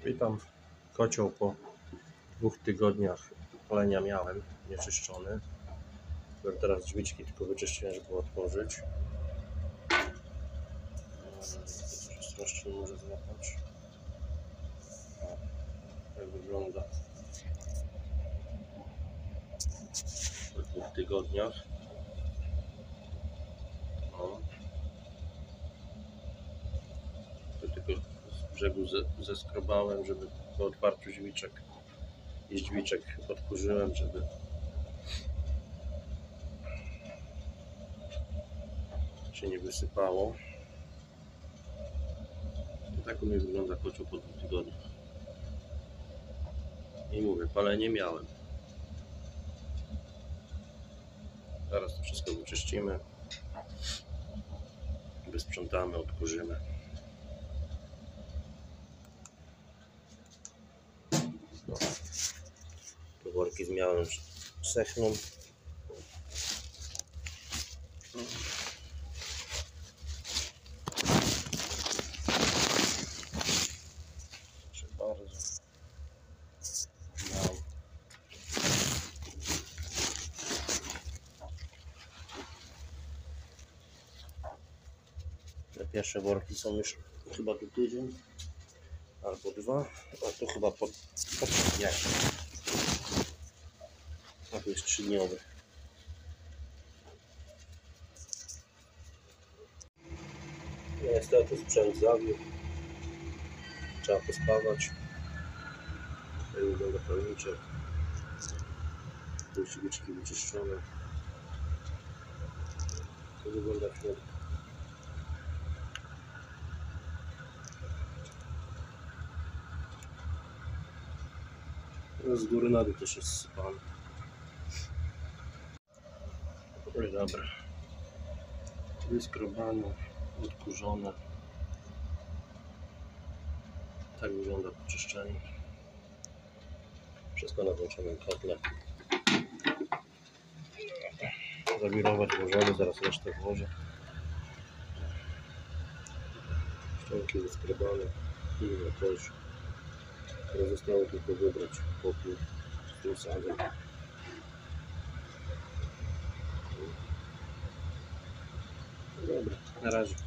Witam. Kocioł po 2 tygodniach palenia miałem, nieczyszczony. Teraz drzwiczki tylko wyczyściłem, żeby otworzyć. Ostrości nie może złapać. Jak wygląda po 2 tygodniach. O. To tylko z brzegu zeskrobałem, żeby po otwarciu drzwiczek i drzwiczek odkurzyłem, żeby się nie wysypało. I tak u mnie wygląda kocioł po 2 tygodniach. I mówię, palenie miałem. Zaraz to wszystko wyczyścimy, wysprzątamy, odkurzymy. No. Tu worki z miałem już sechną. Proszę bardzo. Te pierwsze worki są już chyba tu tydzień albo 2, a tu chyba po 3 dniach. A tu jest 3-dniowy. Niestety sprzęt zawiódł. Trzeba pospawać. Tutaj wygląda palniczek. Tu drzwiczki wyczyszczone. To wygląda w środku. Z góry na dół też jest sypane. No dobra. Wyskrobane, odkurzone. Tak wygląda poczyszczenie. Wszystko na włączonym kotle. Zawirować włożony, zaraz resztę włożę. Ścianki wyskrobane. Inne też. Teraz zostało tylko wybrać pokój z tym sadem. Dobra, na razie.